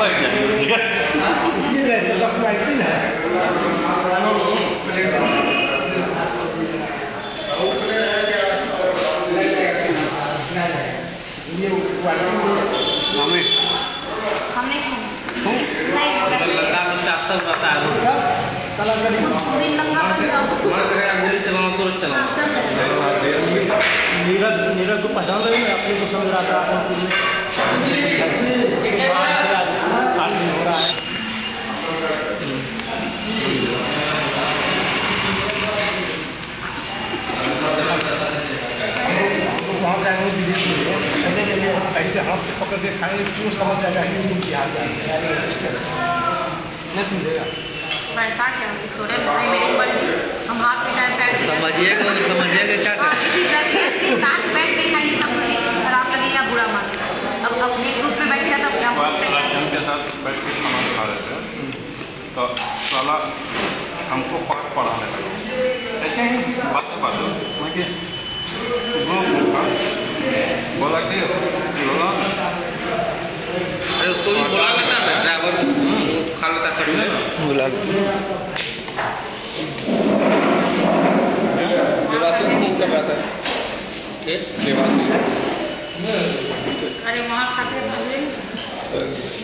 बैठ जाएंगे नीरज को पहचान रहे हैं, अपने को समझ रहा था हो रहा है। वहाँ जाएंगे विदेश में ऐसे हाथ से पकड़ के खाएंगे, क्यों समझ जाएगा हिंदू बिहार नहीं समझेगा। वैसा क्या थोड़े मेरी मर्जी, हम हाथ में टाइम बैठ समझिएगा क्या साथ बैठ के खाइए तब खराब लगे या बुरा माने। अब अपने ग्रुप में बैठे तब क्या के साथ बैठ के खाना खा रहे थे तो साला हमको पाठ पढ़ाने लगा ऐसे ही बात बोला कि उसको भी बुला लेता ना ड्राइवर को खा लेता कभी ना बुला देवासी को फोन कर रहा था देवासी अरे वहाँ खाते